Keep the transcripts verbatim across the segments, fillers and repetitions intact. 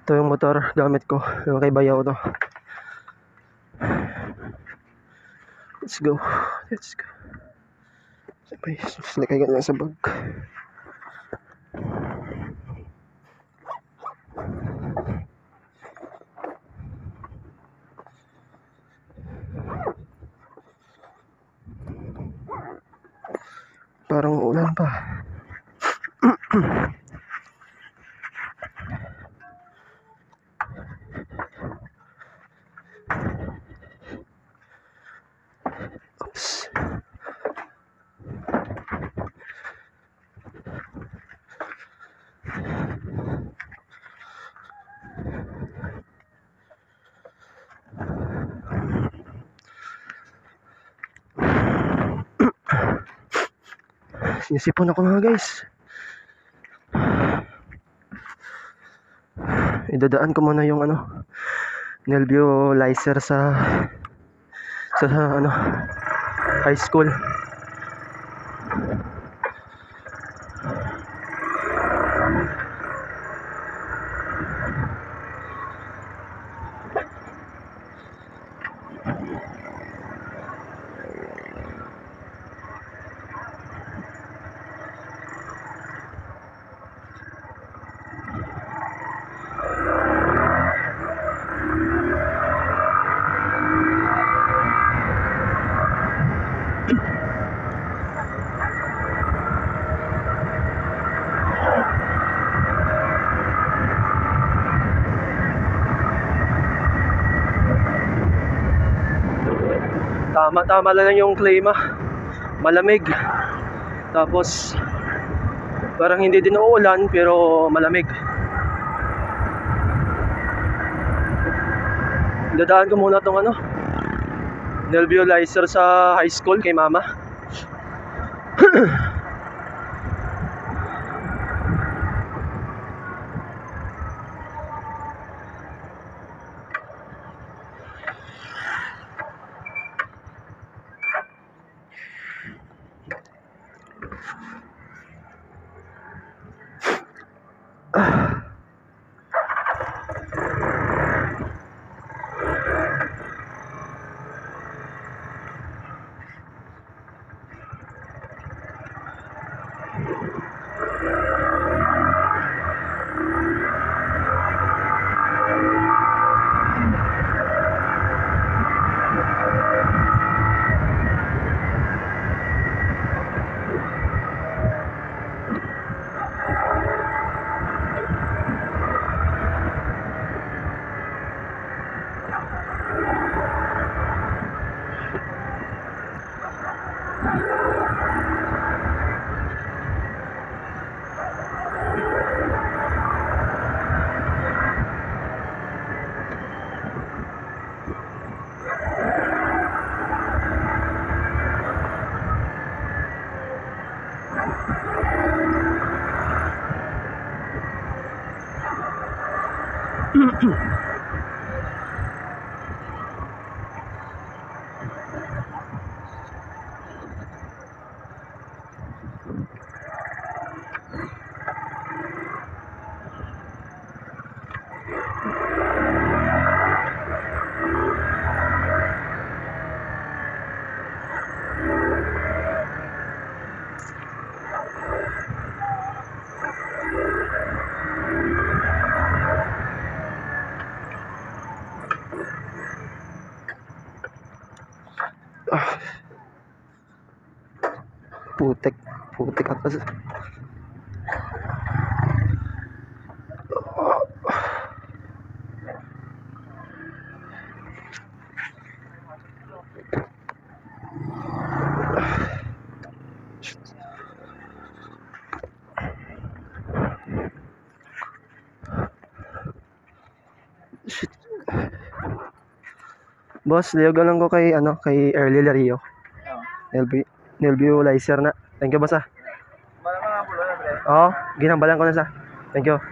Ito yung motor gamit ko, yung kay Bayaw to. Let's go. Let's go. Sabay, suslakay ka lang sa bag. Parang ulan pa. Oops. Sinisipon ako mga guys. Idadaan ko muna yung ano, nebulizer sa sa ano, high school. Tama-tama lang yung klima. Malamig. Tapos parang hindi din uulan pero malamig. Dadaan ko muna tong ano, nebulizer sa high school kay mama. Ah. Putek, putek atas. Shit. Boss, liyagan lang ko kay ano, kay Early Lario. Nelby, nebulizer na. Thank you, boss ah. Bala mga pulo na bre. Oo, ginambalan ko na sa. Thank you.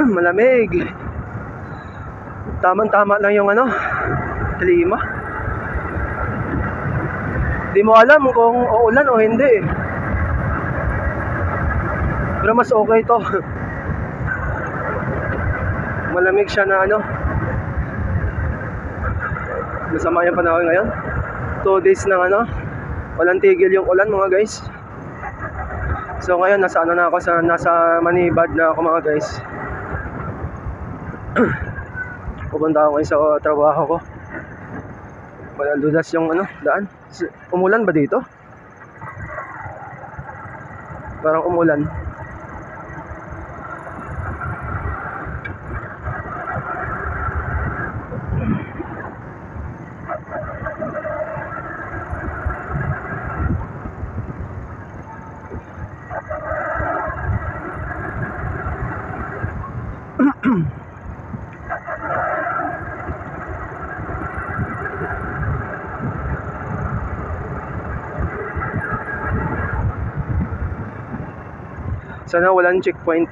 Malamig. Tamang-tama lang yung ano, klima. Di mo alam kung uulan o hindi. Pero mas okay to. Malamig siya na ano. Masama yung panahon ngayon. Two days ng ano, walang tigil yung ulan mga guys. So ngayon nasa ano na ako, sa nasa Manibad na ako mga guys. Pupunta ako ngayon sa trabaho ko. Walang dudas yung ano, daan. Umulan ba dito? Parang umulan. Sana walang checkpoint.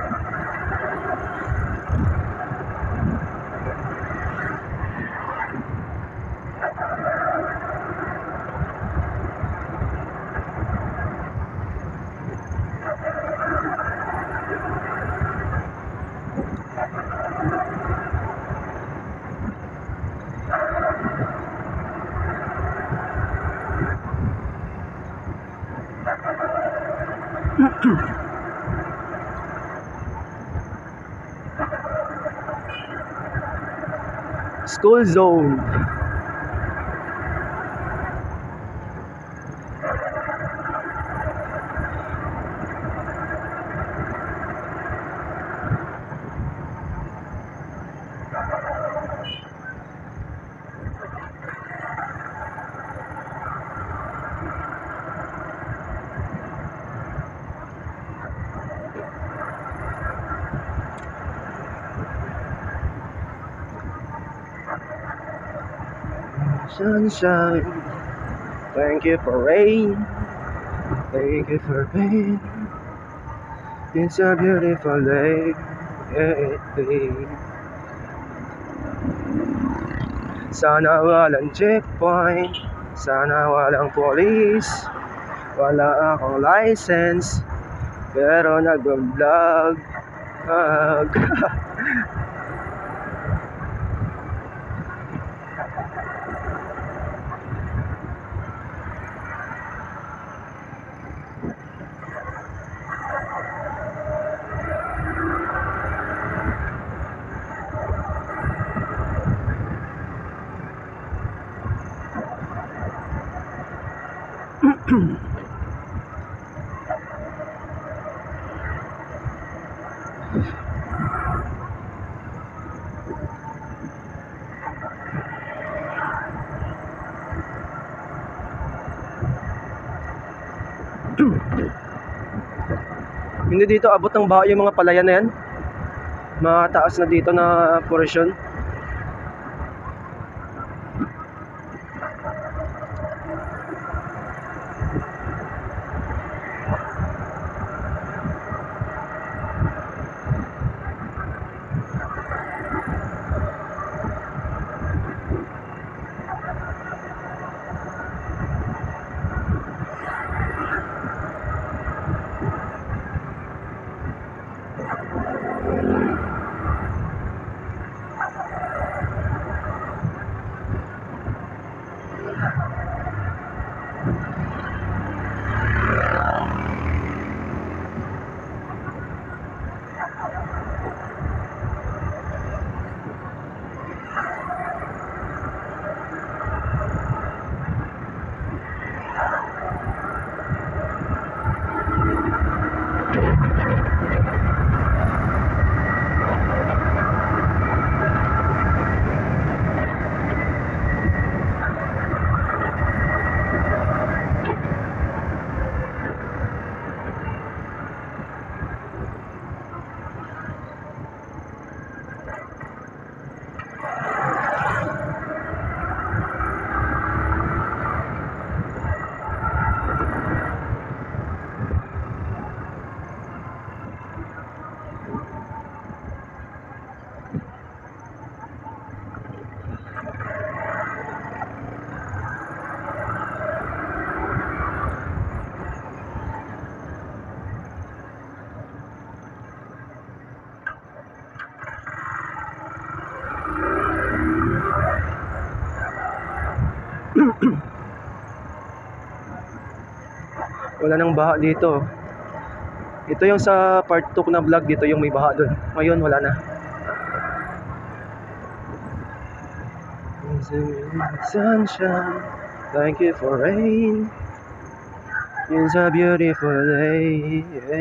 School zone. Sunshine, thank you for rain, thank you for pain. It's a beautiful day. Sana walang checkpoint, sana walang police. Wala akong license, pero nag-vlog. Hindi dito abot ng baho yung mga palayan na yan. Mataas na dito na portion. Wala nang baha dito. Ito yung sa part two ko na vlog, dito yung may baha doon. Ngayon wala na. Sunshine, thank you for rain. It's a beautiful day.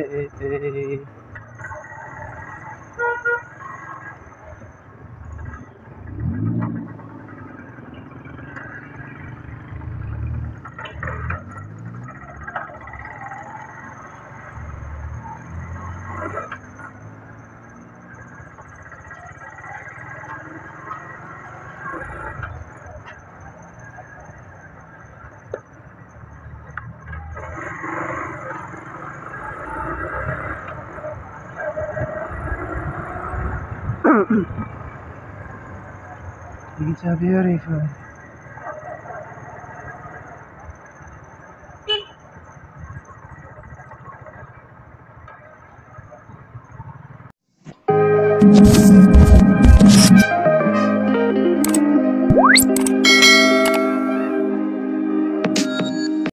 It's a beautiful. Thank you.